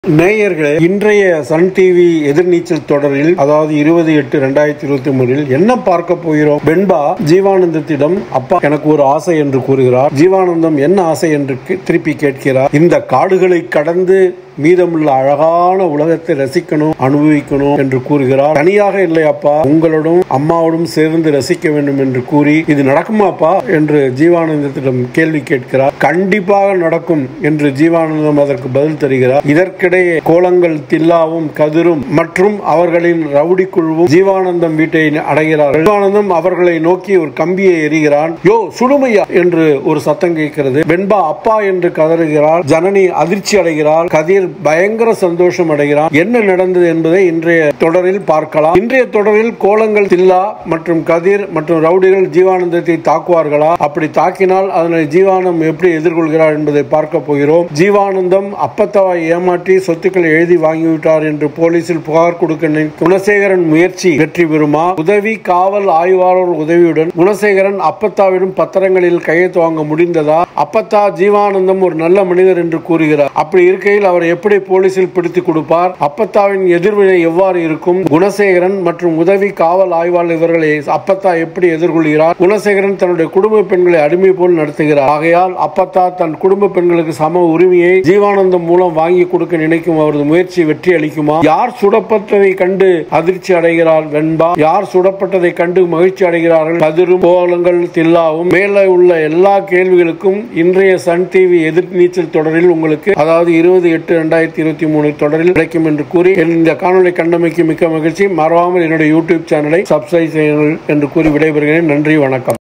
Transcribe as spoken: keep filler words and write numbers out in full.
நேயர்களே, இன்றைய Sun TV எதிர்நீச்சல் தொடரில், அதாவது இருபது எட்டு இரண்டாயிரத்தி இருபத்தி மூணில் என்ன பார்க்க போகிறோம்? வெண்பா ஜீவானந்தத்திடம் அப்பா எனக்கு ஒரு ஆசை என்று கூறுகிறார். ஜீவானந்தம் என்ன ஆசை என்று திருப்பி கேட்கிறார். இந்த காடுகளை கடந்து மீதமுள்ள அழகான உலகத்தை ரசிக்கணும், அனுபவிக்கணும் என்று கூறுகிறார். தனியாக இல்லை அப்பா, உங்களோடும் அம்மாவோடும் சேர்ந்து ரசிக்க வேண்டும் என்று கூறி, இது நடக்குமாப்பா என்று ஜீவானந்தத்திடம் கேள்வி கேட்கிறார். கண்டிப்பாக நடக்கும் என்று ஜீவானந்தம் அதற்கு பதில் தருகிறார். இதற்கிடையே கோலங்கள் தில்லாவும் கதிரும் மற்றும் அவர்களின் ரவுடி குழுவும் ஜீவானந்தம் வீட்டை அடைகிறார்கள். ஜீவானந்தம் அவர்களை நோக்கி ஒரு கம்பியை எறிகிறான். யோ சுடுமையா என்று ஒரு சத்தம் கேட்கிறது. வெண்பா அப்பா என்று கதறுகிறார். ஜனனி அதிர்ச்சி அடைகிறார். கதிர் பயங்கர சந்தோஷம் அடைகிறான். என்ன நடந்தது என்பதை இன்றைய தொடரில் பார்க்கலாம். இன்றைய தொடரில் கோலங்கள் தில்லா மற்றும் கதிர் மற்றும் ரவுடிகள் ஜீவானந்தத்தை தாக்குவார்களா? அப்படி தாக்கினால் அதனை ஜீவானந்தம் எப்படி எதிர்கொள்கிறார் என்பதை பார்க்க போகிறோம். ஜீவானந்தம் அப்பத்தாவை ஏமாற்றி சொத்துக்களை எழுதி வாங்கிவிட்டார் என்று போலீசில் புகார் கொடுக்க குணசேகரன் முயற்சி வெற்றி பெறுமா? உதவி காவல் ஆய்வாளர் உதவியுடன் குணசேகரன் அப்பத்தாவிடம் பத்திரங்களில் கையெழுத்து வாங்க முடிந்ததா? அப்பத்தா ஜீவானந்தம் ஒரு நல்ல மனிதர் என்று கூறுகிறார். அப்படி இருக்கையில் அவர் எப்படி போலீசில் பிடித்துக் கொடுப்பார்? அப்பத்தாவின் எதிர்வினை எவ்வாறு இருக்கும்? குணசேகரன் மற்றும் உதவி காவல் ஆய்வாளர் இவர்களை அப்பத்தா எப்படி எதிர்கொள்கிறார்? குணசேகரன் தன்னுடைய குடும்ப பெண்களை அடிமை போல் நடத்துகிறார். ஆகையால் அப்பத்தா தன் குடும்ப பெண்களுக்கு சம உரிமையை ஜீவானந்தம் மூலம் வாங்கி கொடுக்க நினைக்கும் அவரது முயற்சி வெற்றி அளிக்குமா? யார் சுடப்பட்டதை கண்டு அதிர்ச்சி அடைகிறார் வெண்பா? யார் சுடப்பட்டதை கண்டு மகிழ்ச்சி அடைகிறார்கள் கதிரும் கோலங்கள் தில்லாவும்? மேலே உள்ள எல்லா கேள்விகளுக்கும் இன்றைய சன் டிவி எதிர்நீச்சல் தொடரில் உங்களுக்கு, அதாவது இருபது எட்டு இரண்டாயிரத்தி இருபத்தி மூணு தொடரில் கிடைக்கும் என்று கூறி, இந்த காணொலி கண்டமைக்கு மிக்க மகிழ்ச்சி. மறவாமல் என்னுடைய யூடியூப் சேனலை சப்ஸ்கிரைப் செய்யுங்கள் என்று கூறி விடைபெறுகிறேன். நன்றி, வணக்கம்.